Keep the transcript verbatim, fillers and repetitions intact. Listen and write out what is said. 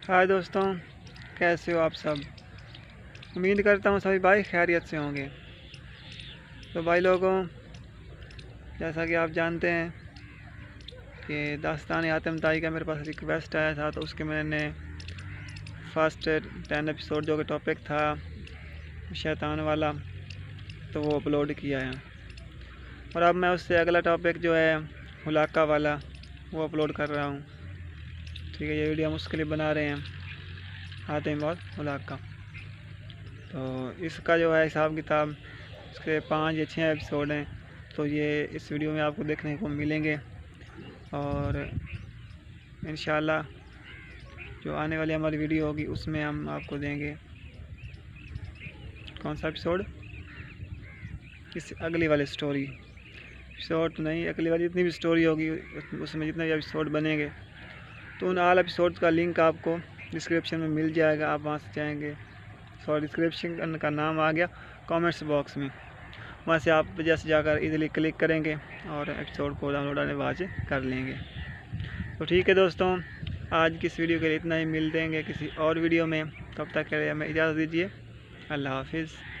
हाय दोस्तों, कैसे हो आप सब। उम्मीद करता हूँ सभी भाई खैरियत से होंगे। तो भाई लोगों, जैसा कि आप जानते हैं कि दास्तान आतमताई का मेरे पास रिक्वेस्ट आया था, तो उसके मैंने फर्स्ट टेन एपिसोड जो कि टॉपिक था शैतान वाला, तो वो अपलोड किया है। और अब मैं उससे अगला टॉपिक जो है हुलाका वाला वो अपलोड कर रहा हूँ। ठीक है, ये वीडियो हम उसके लिए बना रहे हैं, आते बहुत हुलाका। तो इसका जो है हिसाब किताब, इसके पाँच या छः एपिसोड हैं, तो ये इस वीडियो में आपको देखने को मिलेंगे। और इंशाल्लाह जो आने वाली हमारी वीडियो होगी उसमें हम आपको देंगे कौन सा एपिसोड, इस अगली वाली स्टोरी शॉर्ट नहीं, अगली वाली जितनी भी स्टोरी होगी उसमें जितने भी एपिसोड बनेंगे, तो उन आल एपिसोड का लिंक आपको डिस्क्रिप्शन में मिल जाएगा। आप वहाँ से जाएंगे, सॉरी डिस्क्रिप्शन का नाम आ गया कमेंट्स बॉक्स में, वहाँ से आप जैसे जाकर इजीली क्लिक करेंगे और एपिसोड को डाउनलोड आने वहाँ से कर लेंगे। तो ठीक है दोस्तों, आज की इस वीडियो के लिए इतना ही। मिल देंगे किसी और वीडियो में, तब तक के लिए हमें इजाज़त दीजिए। अल्लाह हाफिज़।